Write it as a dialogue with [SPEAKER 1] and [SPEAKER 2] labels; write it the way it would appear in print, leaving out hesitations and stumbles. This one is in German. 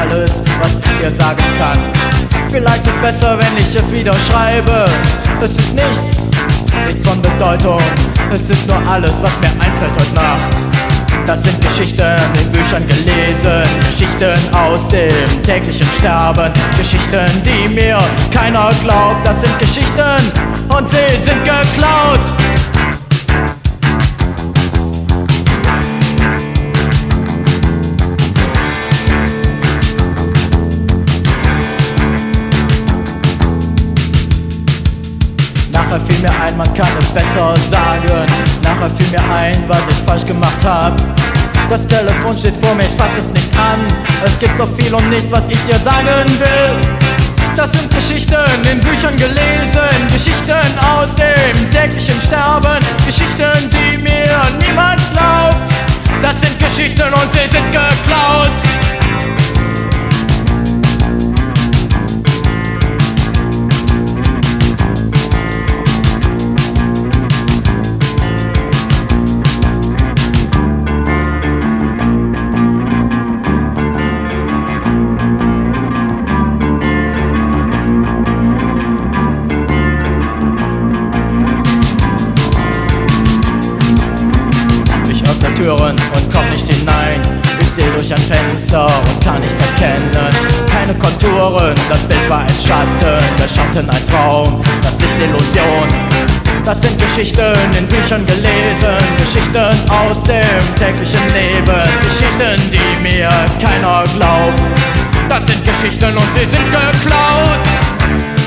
[SPEAKER 1] alles, was ich dir sagen kann. Vielleicht ist besser, wenn ich es wieder schreibe. Es ist nichts von Bedeutung. Es ist nur alles, was mir einfällt heute Nacht. Das sind Geschichten in Büchern gelesen, Geschichten aus dem täglichen Sterben, Geschichten, die mir keiner glaubt. Das sind Geschichten und sie sind geklaut. Nachher fiel mir ein, man kann es besser sagen. Nachher fiel mir ein, was ich falsch gemacht hab. Das Telefon steht vor mir, ich fass es nicht an. Es gibt so viel und nichts, was ich dir sagen will. Das sind Geschichten in Büchern gelesen, Geschichten aus dem täglichen Sterben, Geschichten, die mir niemand glaubt. Das sind Geschichten und sie sind geklaut. Türen und komm nicht hinein. Ich seh durch ein Fenster und kann nichts erkennen. Keine Konturen, das Bild war ein Schatten. Der Schatten ein Traum, das Licht Illusion. Das sind Geschichten in Büchern gelesen, Geschichten aus dem täglichen Leben, Geschichten, die mir keiner glaubt. Das sind Geschichten und sie sind geklaut.